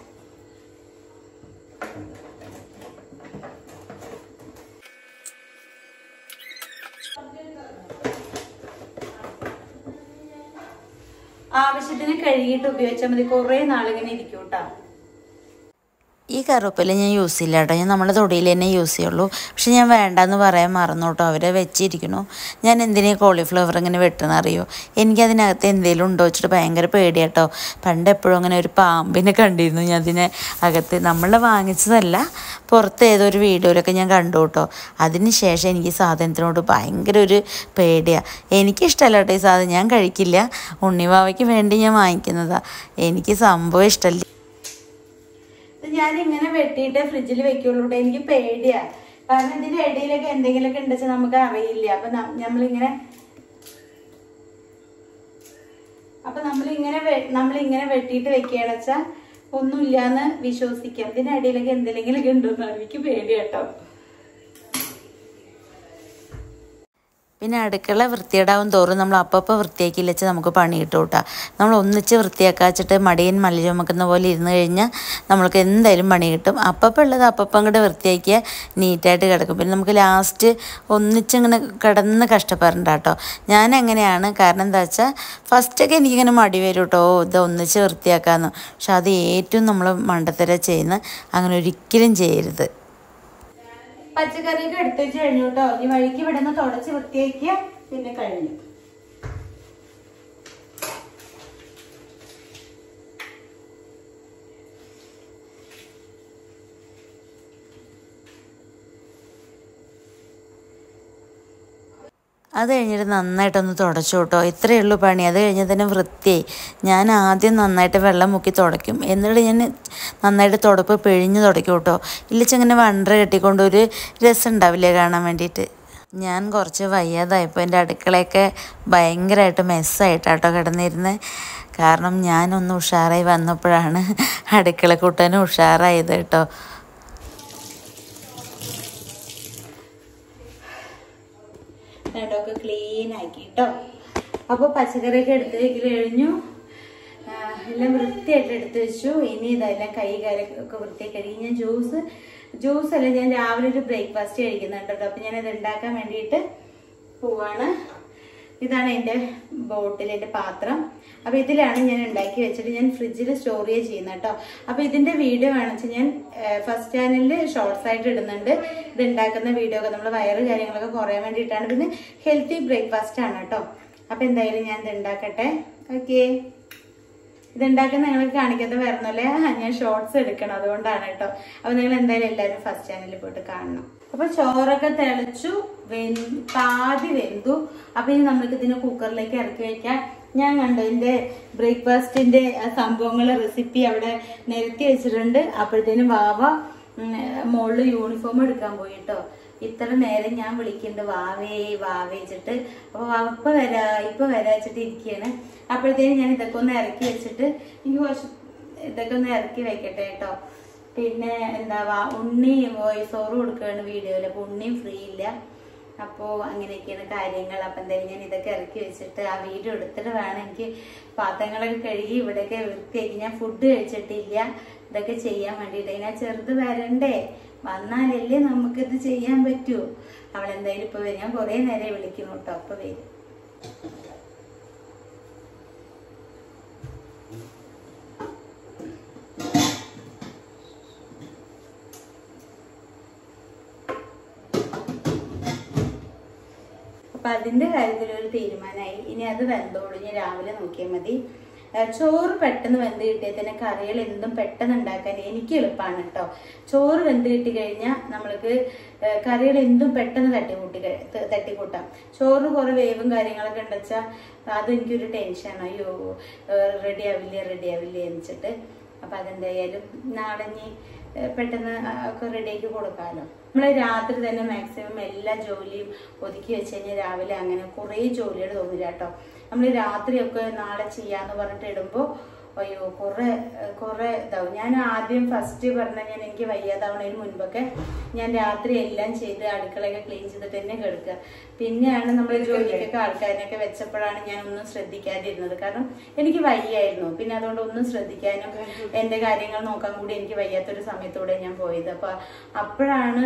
ആവശ്യത്തിന് കഴുകിയിട്ട് ഉപയോഗിച്ചാൽ മതി. കുറെ നാളിങ്ങനെ ഇരിക്കും കേട്ടോ. ഈ കറുവപ്പല ഞാൻ യൂസ് ചെയ്യില്ല കേട്ടോ. ഞാൻ നമ്മുടെ തൊടിയിൽ തന്നെ യൂസ് ചെയ്യുള്ളൂ. പക്ഷെ ഞാൻ വേണ്ടെന്ന് പറയാൻ മറന്നു കേട്ടോ. അവരെ വെച്ചിരിക്കണു. ഞാൻ എന്തിനാ കോളിഫ്ലവർ ഇങ്ങനെ വെട്ടണറിയോ? എനിക്കതിനകത്ത് എന്തെങ്കിലും ഉണ്ടോ വെച്ചിട്ട് ഭയങ്കര പേടിയാട്ടോ. പണ്ട് എപ്പോഴും അങ്ങനെ ഒരു പാമ്പിനെ കണ്ടിരുന്നു ഞാൻ അതിനെ അകത്ത്. നമ്മൾ വാങ്ങിച്ചതല്ല, പുറത്ത് ഏതൊരു വീഡിയോയിലൊക്കെ ഞാൻ കണ്ടു കേട്ടോ. അതിന് ശേഷം എനിക്ക് സാധനത്തിനോട് ഭയങ്കര ഒരു പേടിയാണ്. എനിക്കിഷ്ടമല്ല കേട്ടോ ഈ സാധനം, ഞാൻ കഴിക്കില്ല. ഉണ്ണിവാവയ്ക്ക് വേണ്ടി ഞാൻ വാങ്ങിക്കുന്നതാണ്. എനിക്ക് സംഭവം ഇഷ്ടമല്ല. ഞാൻ ഇങ്ങനെ വെട്ടിയിട്ട് ഫ്രിഡ്ജിൽ വെക്കുള്ളൂ. എനിക്ക് പേടിയാ, കാരണം ഇതിന്റെ ഇടയിലൊക്കെ എന്തെങ്കിലുമൊക്കെ ഉണ്ടെന്ന് നമുക്ക് അറിയില്ല. അപ്പൊ നമ്മളിങ്ങനെ അപ്പൊ നമ്മളിങ്ങനെ നമ്മളിങ്ങനെ വെട്ടിയിട്ട് വെക്കുകയാണെന്ന് വെച്ചാൽ ഒന്നുമില്ലാന്ന് വിശ്വസിക്കാം. ഇതിന്റെ ഇടയിലൊക്കെ എന്തെങ്കിലുമൊക്കെ ഉണ്ടെന്നാണ് എനിക്ക് പേടിയാട്ടോ. പിന്നെ അടുക്കള വൃത്തിയേടാവും തോറും നമ്മൾ അപ്പപ്പോൾ വൃത്തിയാക്കിയില്ല വെച്ചാൽ നമുക്ക് പണി കിട്ടും കേട്ടോ. നമ്മൾ ഒന്നിച്ച് വൃത്തിയാക്കാച്ചിട്ട് മടിയൻ മല്ലി ചുമക്കുന്ന പോലെ ഇരുന്ന് കഴിഞ്ഞാൽ നമ്മൾക്ക് എന്തായാലും പണി കിട്ടും. അപ്പപ്പോൾ ഉള്ളത് അപ്പപ്പം അങ്ങോട്ട് വൃത്തിയാക്കിയാൽ നീറ്റായിട്ട് കിടക്കും. പിന്നെ നമുക്ക് ലാസ്റ്റ് ഒന്നിച്ചിങ്ങനെ കിടന്ന് കഷ്ടപ്പെടണ്ട കേട്ടോ. ഞാൻ എങ്ങനെയാണ്, കാരണം എന്താ വെച്ചാൽ ഫസ്റ്റൊക്കെ എനിക്കിങ്ങനെ മടി വരും കേട്ടോ, ഇത് ഒന്നിച്ച് വൃത്തിയാക്കാമെന്ന്. പക്ഷെ അത് ഏറ്റവും നമ്മൾ മണ്ടത്തര ചെയ്യുന്ന, അങ്ങനെ ഒരിക്കലും ചെയ്യരുത്. പച്ചക്കറിയൊക്കെ എടുത്തു വെച്ച് കഴിഞ്ഞു കേട്ടോ. ഈ വഴിക്ക് ഇവിടെ നിന്ന് തുടച്ച് വൃത്തിയാക്കിയ പിന്നെ കഴിഞ്ഞു. അത് കഴിഞ്ഞിട്ട് നന്നായിട്ടൊന്ന് തുടച്ചു കേട്ടോ. ഇത്രയേ ഉള്ളൂ പണി. അത് കഴിഞ്ഞാൽ തന്നെ വൃത്തിയായി. ഞാൻ ആദ്യം നന്നായിട്ട് വെള്ളം മുക്കി തുടയ്ക്കും, എന്നിട്ട് ഞാൻ നന്നായിട്ട് തുടപ്പ് പിഴിഞ്ഞ് തുടയ്ക്കും കേട്ടോ. ഇല്ലച്ചങ്ങനെ വണ്ടർ കെട്ടിക്കൊണ്ട് ഒരു രസം ഉണ്ടാവില്ലേ കാണാൻ വേണ്ടിയിട്ട്. ഞാൻ കുറച്ച് വയ്യാതായപ്പോൾ എൻ്റെ അടുക്കളയൊക്കെ ഭയങ്കരമായിട്ട് മെസ്സായിട്ടാട്ടോ കിടന്നിരുന്നത്. കാരണം ഞാനൊന്ന് ഉഷാറായി വന്നപ്പോഴാണ് അടുക്കള കൂട്ടാനും ഉഷാറായത് കേട്ടോ. രണ്ടൊക്കെ ക്ലീൻ ആക്കി കേട്ടോ. അപ്പൊ പച്ചക്കറിയൊക്കെ എടുത്ത് വെക്കൽ കഴിഞ്ഞു. എല്ലാം വൃത്തിയായിട്ട് എടുത്ത് വെച്ചു. ഇനി ഇതെല്ലാം കൈ കാലൊക്കെ വൃത്തിയായി കഴുകി. ഞാൻ ജ്യൂസ് ജ്യൂസ് അല്ല, ഞാൻ രാവിലെ ഒരു ബ്രേക്ക്ഫാസ്റ്റ് കഴിക്കുന്നുണ്ട് കേട്ടോ. അപ്പൊ ഞാനത് ഉണ്ടാക്കാൻ വേണ്ടിയിട്ട് പോവാണ്. ഇതാണ് എൻ്റെ ബോട്ടിൽ, എൻ്റെ പാത്രം. അപ്പൊ ഇതിലാണ് ഞാൻ ഉണ്ടാക്കി വെച്ചിട്ട് ഞാൻ ഫ്രിഡ്ജിൽ സ്റ്റോർ ചെയ്യുന്നത് കേട്ടോ. അപ്പൊ ഇതിന്റെ വീഡിയോ വേണമെന്ന് ഞാൻ ഫസ്റ്റ് ചാനലിൽ ഷോർട്സ് ആയിട്ട് ഇടുന്നുണ്ട്. ഇത് ഉണ്ടാക്കുന്ന വീഡിയോ ഒക്കെ നമ്മൾ വയറ് കാര്യങ്ങളൊക്കെ കുറയാൻ വേണ്ടിയിട്ടാണ്. പിന്നെ ഹെൽത്തി ബ്രേക്ക്ഫാസ്റ്റ് ആണ് കേട്ടോ. അപ്പൊ എന്തായാലും ഞാൻ ഇത് ഉണ്ടാക്കട്ടെ. ഓക്കെ, ഇതുണ്ടാക്കുന്ന നിങ്ങൾക്ക് കാണിക്കാത്ത വരുന്നല്ലേ, ഞാൻ ഷോർട്സ് എടുക്കണം, അതുകൊണ്ടാണ് കേട്ടോ. അപ്പൊ നിങ്ങൾ എന്തായാലും എല്ലാവരും ഫസ്റ്റ് ചാനലിൽ പോയിട്ട് കാണണം. അപ്പൊ ചോറൊക്കെ തിളച്ചു, പാതി വെന്തു. അപ്പൊ ഇനി നമ്മൾക്ക് ഇതിനെ കുക്കറിലേക്ക് ഇറക്കി വെക്കാം. ഞാൻ കണ്ടു ഇതിന്റെ ബ്രേക്ക്ഫാസ്റ്റിന്റെ സംഭവങ്ങള് റെസിപ്പി അവിടെ നിരത്തി വെച്ചിട്ടുണ്ട്. അപ്പോഴത്തേനും വാവ മോളില് യൂണിഫോം എടുക്കാൻ പോയി കേട്ടോ. ഇത്ര നേരം ഞാൻ വിളിക്കുന്നുണ്ട് വാവേ വാവേ വെച്ചിട്ട്. അപ്പൊ വാവ ഇപ്പൊ വരാ ഇപ്പൊ വരാ വെച്ചിട്ട് ഇരിക്കുകയാണ്. അപ്പോഴത്തേനും ഞാൻ ഇതൊക്കെ ഒന്ന് ഇറക്കി വെച്ചിട്ട് എനിക്ക് കുറച്ച് ഇതൊക്കെ ഒന്ന് ഇറക്കി വെക്കട്ടെ കേട്ടോ. പിന്നെ എന്താ ഉണ്ണി വോയിസ് ഓവർ കൊടുക്കുകയാണ് വീഡിയോയില്. അപ്പൊ ഉണ്ണിയും ഫ്രീ ഇല്ല. അപ്പോ അങ്ങനെയൊക്കെയാണ് കാര്യങ്ങൾ. അപ്പൊ എന്തായാലും ഞാൻ ഇതൊക്കെ ഇറക്കി വെച്ചിട്ട് ആ വീഡിയോ എടുത്തിട്ട് വേണം എനിക്ക് പാത്രങ്ങളൊക്കെ കഴുകി ഇവിടെയൊക്കെ വൃത്തിയാക്കി. ഞാൻ ഫുഡ് കഴിച്ചിട്ടില്ല, ഇതൊക്കെ ചെയ്യാൻ വേണ്ടിട്ട്. ഞാൻ ചെറുത് വരണ്ടേ, വന്നാലല്ലേ നമുക്കിത് ചെയ്യാൻ പറ്റൂ. അവളെന്തായാലും ഇപ്പൊ വരും. ഞാൻ കുറെ നേരം വിളിക്കുന്നു കേട്ടോ. അപ്പൊ വരും. അപ്പൊ അതിന്റെ കാര്യത്തിൽ ഒരു തീരുമാനമായി. ഇനി അത് വെന്തോളൂ, ഇനി രാവിലെ നോക്കിയാൽ മതി. ചോറ് പെട്ടെന്ന് വെന്ത് കിട്ടിയാൽ തന്നെ കറികൾ എന്തും പെട്ടെന്ന് ഉണ്ടാക്കാൻ എനിക്ക് എളുപ്പമാണ് കേട്ടോ. ചോറ് വെന്ത് കിട്ടി കഴിഞ്ഞാൽ നമ്മൾക്ക് കറികൾ എന്തും പെട്ടെന്ന് തട്ടിക്കൂട്ടി തട്ടിക്കൂട്ടാം. ചോറിന് കുറെ വേവും കാര്യങ്ങളൊക്കെ ഉണ്ടെച്ചാൽ അത് എനിക്കൊരു ടെൻഷനാണ്. അയ്യോ റെഡി ആവില്ലേ റെഡി ആവില്ലേ എന്ന് വെച്ചിട്ട്. അപ്പൊ അതെന്തായാലും നാളെ ഇനി പെട്ടെന്ന് ഒക്കെ റെഡിയാക്കി കൊടുക്കാമല്ലോ. നമ്മള് രാത്രി തന്നെ മാക്സിമം എല്ലാ ജോലിയും ഒതുക്കി വെച്ച് കഴിഞ്ഞാൽ രാവിലെ അങ്ങനെ കുറെ ജോലികൾ തോന്നില്ല കേട്ടോ. നമ്മൾ രാത്രിയൊക്കെ നാളെ ചെയ്യാന്ന് പറഞ്ഞിട്ട് ഇടുമ്പോ അയ്യോ കുറെ കുറെ ഇതാവും. ഞാൻ ആദ്യം ഫസ്റ്റ് പറഞ്ഞ ഞാൻ എനിക്ക് വയ്യാതാവണതിന് മുൻപൊക്കെ ഞാൻ രാത്രി എല്ലാം ചെയ്ത് അടുക്കളയൊക്കെ ക്ലീൻ ചെയ്തിട്ട് തന്നെ കിടക്കുക. പിന്നെയാണ് നമ്മൾ ജോലിക്കൊക്കെ ആൾക്കാരിനൊക്കെ വെച്ചപ്പോഴാണ് ഞാൻ ഒന്നും ശ്രദ്ധിക്കാതിരുന്നത്. കാരണം എനിക്ക് വയ്യായിരുന്നു. പിന്നെ അതുകൊണ്ട് ഒന്നും ശ്രദ്ധിക്കാനും എന്റെ കാര്യങ്ങൾ നോക്കാൻ കൂടി എനിക്ക് വയ്യാത്തൊരു സമയത്തൂടെ ഞാൻ പോയത്. അപ്പൊ അപ്പോഴാണ്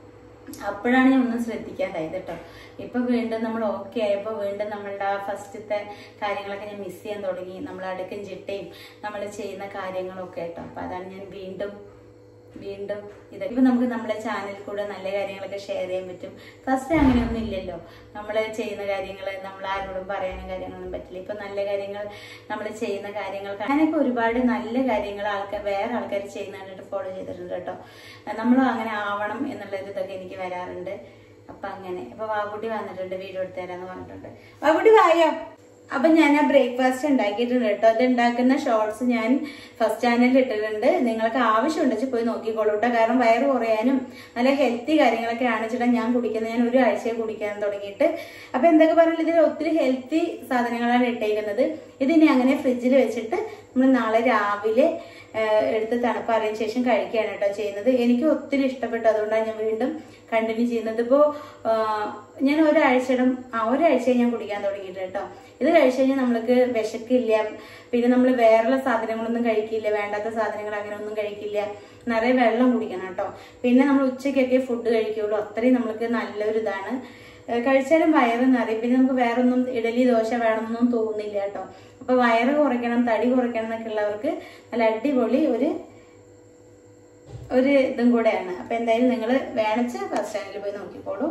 അപ്പോഴാണ് ഞാൻ ഒന്നും ശ്രദ്ധിക്കാതായത് കേട്ടോ. ഇപ്പൊ വീണ്ടും നമ്മൾ ഓക്കെ ആയപ്പോ വീണ്ടും നമ്മളുടെ ആ ഫസ്റ്റത്തെ കാര്യങ്ങളൊക്കെ ഞാൻ മിസ് ചെയ്യാൻ തുടങ്ങി. നമ്മൾ അടുക്കും ചിട്ടയും നമ്മൾ ചെയ്യുന്ന കാര്യങ്ങളൊക്കെ കേട്ടോ. അപ്പൊ അതാണ് ഞാൻ വീണ്ടും വീണ്ടും ഇതൊക്കെ ഇപ്പൊ നമുക്ക് നമ്മളെ ചാനലിൽ കൂടെ നല്ല കാര്യങ്ങളൊക്കെ ഷെയർ ചെയ്യാൻ പറ്റും. ഫസ്റ്റ് അങ്ങനെയൊന്നും ഇല്ലല്ലോ. നമ്മൾ ചെയ്യുന്ന കാര്യങ്ങൾ നമ്മൾ ആരോടും പറയാനും കാര്യങ്ങളൊന്നും പറ്റില്ല. ഇപ്പൊ നല്ല കാര്യങ്ങൾ നമ്മൾ ചെയ്യുന്ന കാര്യങ്ങൾ അങ്ങനെയൊക്കെ ഒരുപാട് നല്ല കാര്യങ്ങൾ ആൾക്കാർ വേറെ ആൾക്കാർ ചെയ്യുന്ന കണ്ടിട്ട് ഫോളോ ചെയ്തിട്ടുണ്ട് കേട്ടോ. നമ്മളും അങ്ങനെ ആവണം എന്നുള്ളൊരു ഇതൊക്കെ എനിക്ക് വരാറുണ്ട്. അപ്പൊ അങ്ങനെ ഇപ്പൊ വാവുകുട്ടി വന്നിട്ടുണ്ട്, വീഡിയോ എടുത്തു തരാന്ന് പറഞ്ഞിട്ടുണ്ട്. വാവുകുട്ടി വായോ. അപ്പൊ ഞാൻ ആ ബ്രേക്ക്ഫാസ്റ്റ് ഉണ്ടാക്കിയിട്ടുണ്ട് കേട്ടോ. അത് ഉണ്ടാക്കുന്ന ഷോർട്സ് ഞാൻ ഫസ്റ്റ് ചാനലിൽ ഇട്ടിട്ടുണ്ട്. നിങ്ങൾക്ക് ആവശ്യമുണ്ടെങ്കിൽ പോയി നോക്കിക്കോളൂ കേട്ടോ. കാരണം വയറ് കുറയാനും നല്ല ഹെൽത്തി കാര്യങ്ങളൊക്കെ ആണെച്ചിട്ടാണ് ഞാൻ കുടിക്കുന്നത്. ഞാൻ ഒരു ആഴ്ചയെ കുടിക്കാൻ തുടങ്ങിയിട്ട്. അപ്പൊ എന്തൊക്കെ പറഞ്ഞാൽ ഇതിൽ ഒത്തിരി ഹെൽത്തി സാധനങ്ങളാണ് ഇട്ടേക്കുന്നത്. ഇതിനി അങ്ങനെ ഫ്രിഡ്ജിൽ വെച്ചിട്ട് നമ്മൾ നാളെ രാവിലെ എടുത്ത് തണുപ്പാറിയതിനു ശേഷം കഴിക്കുകയാണ് കേട്ടോ ചെയ്യുന്നത്. എനിക്ക് ഒത്തിരി ഇഷ്ടപ്പെട്ടു, അതുകൊണ്ടാണ് ഞാൻ വീണ്ടും കണ്ടിന്യൂ ചെയ്യുന്നത്. ഇപ്പോ ഞാൻ ഒരാഴ്ചയുടെ ആ ഒരാഴ്ചയെ ഞാൻ കുടിക്കാൻ തുടങ്ങിയിട്ട് കേട്ടോ. ഇത് കഴിച്ചു കഴിഞ്ഞാൽ നമ്മൾക്ക് വിശക്കില്ല. പിന്നെ നമ്മൾ വേറെയുള്ള സാധനങ്ങളൊന്നും കഴിക്കില്ല, വേണ്ടാത്ത സാധനങ്ങൾ അങ്ങനെ ഒന്നും കഴിക്കില്ല. നിറയെ വെള്ളം കുടിക്കണം കേട്ടോ. പിന്നെ നമ്മൾ ഉച്ചയ്ക്കൊക്കെ ഫുഡ് കഴിക്കുള്ളൂ. അത്രയും നമ്മൾക്ക് നല്ലൊരു ഇതാണ്. കഴിച്ചാലും വയറ് നിറയും. പിന്നെ നമുക്ക് വേറൊന്നും ഇഡലി ദോശ വേണമെന്നൊന്നും തോന്നില്ല കേട്ടോ. അപ്പൊ വയറ് കുറയ്ക്കണം, തടി കുറയ്ക്കണം എന്നൊക്കെ ഉള്ളവർക്ക് നല്ല അടിപൊളി ഒരു ഒരു ഇതും കൂടെയാണ്. അപ്പൊ എന്തായാലും നിങ്ങൾ വേണിച്ച് ഫസ്റ്റ് ചാനലിൽ പോയി നോക്കിക്കോളൂ.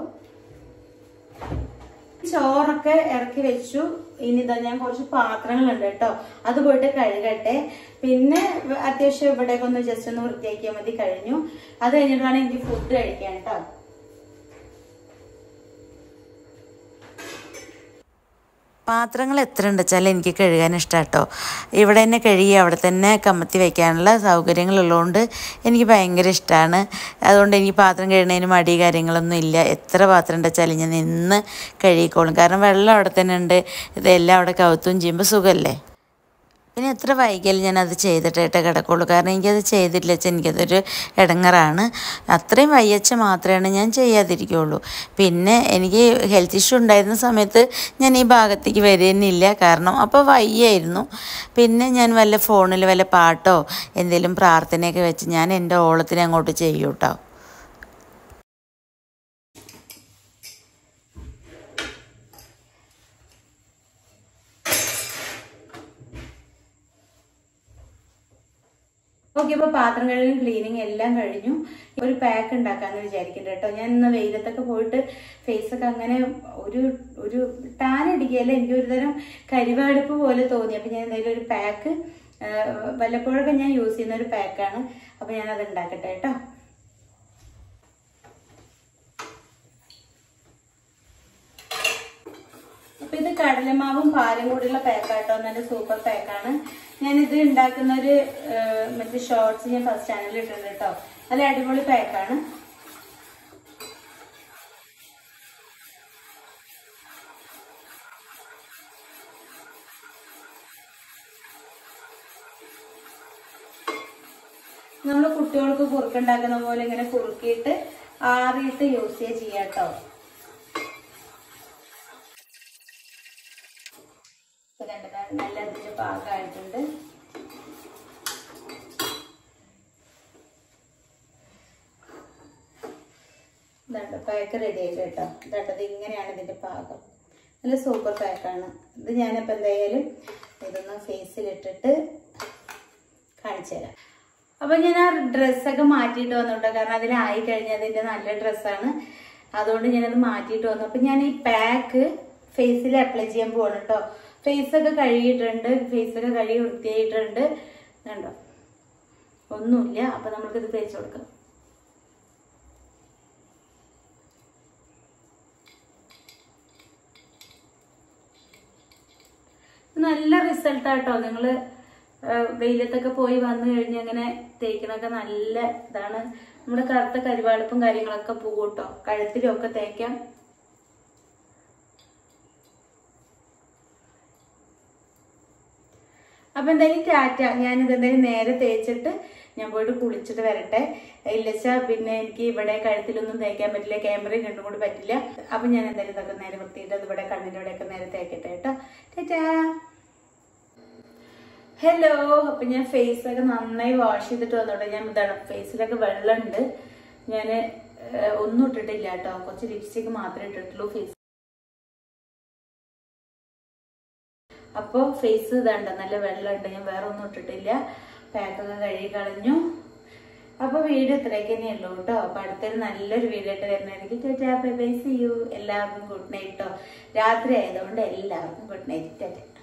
ചോറൊക്കെ ഇറക്കി വെച്ചു. ഇനി ഇതാ ഞാൻ കുറച്ച് പാത്രങ്ങളുണ്ട് കേട്ടോ, അത് പോയിട്ട് കഴുകട്ടെ. പിന്നെ അത്യാവശ്യം ഇവിടെയൊക്കെ ഒന്ന് ജസ്റ്റ് ഒന്ന് വൃത്തിയാക്കിയാൽ മതി. കഴിഞ്ഞു. അത് കഴിഞ്ഞിട്ടാണ് എനിക്ക് ഫുഡ് കഴിക്കാൻ കേട്ടോ. പാത്രങ്ങൾ എത്ര ഉണ്ട് വെച്ചാൽ എനിക്ക് കഴുകാൻ ഇഷ്ടം കേട്ടോ. ഇവിടെ തന്നെ കഴുകി അവിടെ തന്നെ കമത്തി വയ്ക്കാനുള്ള സൗകര്യങ്ങളുള്ളതുകൊണ്ട് എനിക്ക് ഭയങ്കര ഇഷ്ടമാണ്. അതുകൊണ്ട് എനിക്ക് പാത്രം കഴുകുന്നതിന് മടി കാര്യങ്ങളൊന്നും ഇല്ല. എത്ര പാത്രം ഉണ്ട് വെച്ചാൽ ഞാൻ നിന്ന് കഴുകിക്കോളും. കാരണം വെള്ളം അവിടെ തന്നെ ഉണ്ട്. ഇതെല്ലാം അവിടെ കവുത്തും ചെയ്യുമ്പോൾ സുഖമല്ലേ. പിന്നെ എത്ര വൈകിയാലും ഞാനത് ചെയ്തിട്ടേ കിടക്കുള്ളൂ. കാരണം എനിക്കത് ചെയ്തിട്ടില്ല വെച്ചാൽ എനിക്കതൊരു ഇടങ്ങറാണ്. അത്രയും വയ്യച്ച മാത്രമേ ഞാൻ ചെയ്യാതിരിക്കുകയുള്ളൂ. പിന്നെ എനിക്ക് ഹെൽത്ത് ഇഷ്യൂ ഉണ്ടായിരുന്ന സമയത്ത് ഞാൻ ഈ ഭാഗത്തേക്ക് വരുന്നില്ല. കാരണം അപ്പോൾ വയ്യായിരുന്നു. പിന്നെ ഞാൻ വല്ല ഫോണിൽ വല്ല പാട്ടോ എന്തെങ്കിലും പ്രാർത്ഥനയൊക്കെ വെച്ച് ഞാൻ എൻ്റെ ഓളത്തിനെ അങ്ങോട്ട് ചെയ്യും കേട്ടോ. നോക്കിയപ്പോ പാത്രം കഴുകും ക്ലീനിങ് എല്ലാം കഴിഞ്ഞു. ഒരു പാക്ക് ഉണ്ടാക്കാന്ന് വിചാരിക്കണ്ട കേട്ടോ. ഞാൻ ഇന്ന് വെയിലത്തൊക്കെ പോയിട്ട് ഫേസ് ഒക്കെ അങ്ങനെ ഒരു ഒരു ടാൻ അടിക്കുകയല്ല, എനിക്ക് ഒരു തരം കരിവാടുപ്പ് പോലെ തോന്നി. അപ്പൊ ഞാൻ എന്തായാലും ഒരു പാക്ക് വല്ലപ്പോഴൊക്കെ ഞാൻ യൂസ് ചെയ്യുന്ന ഒരു പാക്കാണ്. അപ്പൊ ഞാൻ അത് ഉണ്ടാക്കട്ടെ കേട്ടോ. അപ്പൊ ഇത് കടലമാവും പാലും കൂടിയുള്ള പാക്കാട്ടോ, നല്ല സൂപ്പർ പാക്കാണ്. ഞാനിത് ഉണ്ടാക്കുന്ന ഒരു മറ്റേ ഷോർട്സ് ഞാൻ ഫസ്റ്റ് ചാനലിൽ ഇട്ടിട്ടുണ്ട് കേട്ടോ. നല്ല അടിപൊളി പാക്കാണ്. നമ്മള് കുട്ടികൾക്ക് കുറുക്കുണ്ടാക്കുന്ന പോലെ ഇങ്ങനെ കുറുക്കിയിട്ട് ആറിയിട്ട് യൂസ് ചെയ്യാ ചെയ്യാട്ടോ. നല്ല അതിന്റെ പാകമായിട്ടുണ്ട്. ഇതാട്ടോ പാക്ക് റെഡി ആയിട്ട് കേട്ടോ. ഇതാട്ടത് ഇങ്ങനെയാണ് ഇതിന്റെ പാകം. നല്ല സൂപ്പർ പാക്കാണ് ഇത്. ഞാനിപ്പോൾ എന്തായാലും ഇതൊന്ന് ഫേസിലിട്ടിട്ട് കാണിച്ചു തരാം. അപ്പൊ ഞാൻ ആ ഡ്രസ്സൊക്കെ മാറ്റിയിട്ട് വന്നോട്ടോ, കാരണം അതിലായി കഴിഞ്ഞാൽ അതിന്റെ നല്ല ഡ്രസ്സാണ്, അതുകൊണ്ട് ഞാനത് മാറ്റിയിട്ട് വന്നു. അപ്പൊ ഞാൻ ഈ പാക്ക് ഫേസിൽ അപ്ലൈ ചെയ്യാൻ പോവാണ് കേട്ടോ. ഫേസൊക്കെ കഴുകിയിട്ടുണ്ട്, ഫേസൊക്കെ കഴുകി വൃത്തിയായിട്ടുണ്ട് കണ്ടോ, ഒന്നുമില്ല. അപ്പൊ നമുക്കിത് തേച്ച് കൊടുക്കാം. നല്ല റിസൾട്ടാട്ടോ. നിങ്ങള് വെയിലത്തൊക്കെ പോയി വന്നു കഴിഞ്ഞ് അങ്ങനെ തേക്കണൊക്കെ നല്ല ഇതാണ്. നമ്മുടെ കറുത്ത കരിവാളിപ്പും കാര്യങ്ങളൊക്കെ പോകും കേട്ടോ. കഴുത്തിലും ഒക്കെ തേക്കാം. അപ്പൊ എന്തായാലും ടാറ്റ. ഞാനിത് എന്തായാലും നേരെ തേച്ചിട്ട് ഞാൻ പോയിട്ട് കുളിച്ചിട്ട് വരട്ടെ. ഇല്ലച്ചാ പിന്നെ എനിക്ക് ഇവിടെ കഴുത്തിലൊന്നും തേക്കാൻ പറ്റില്ല, ക്യാമറയും കണ്ടും കൂടി പറ്റില്ല. അപ്പൊ ഞാൻ എന്തായാലും ഇതൊക്കെ നേരെ വൃത്തിയിട്ട് അത് ഇവിടെ കണ്ണിന്റെ ഇവിടെയൊക്കെ നേരെ തേക്കട്ടെ കേട്ടോ. ടാറ്റാ. ഹലോ. അപ്പൊ ഞാൻ ഫേസ് ഒക്കെ നന്നായി വാഷ് ചെയ്തിട്ട് വന്നോട്ടെ. ഞാൻ ഇതാണ് ഫേസിലൊക്കെ വെള്ളമുണ്ട്. ഞാൻ ഒന്നും ഇട്ടിട്ടില്ല കേട്ടോ, കുറച്ച് ലിപ്സ്റ്റിക് മാത്രമേ ഇട്ടിട്ടുള്ളൂ ഫേസ്. അപ്പൊ ഫേസ് ഇതാണ്ട് നല്ല വെള്ളമുണ്ട്. ഞാൻ വേറെ ഒന്നും ഇട്ടിട്ടില്ല. പാക്കൊക്കെ കഴുകി കളഞ്ഞു. അപ്പൊ വീഡിയോ ഇത്രയൊക്കെ തന്നെയുള്ളൂ കേട്ടോ. അപ്പൊ അടുത്തൊരു നല്ലൊരു വീഡിയോ ആയിട്ട് വരുന്നതായിരിക്കും. Tata bye bye, see you. എല്ലാവർക്കും ഗുഡ് നൈറ്റ് കേട്ടോ. രാത്രി ആയതുകൊണ്ട് എല്ലാവർക്കും ഗുഡ് നൈറ്റ്. ടാറ്റ.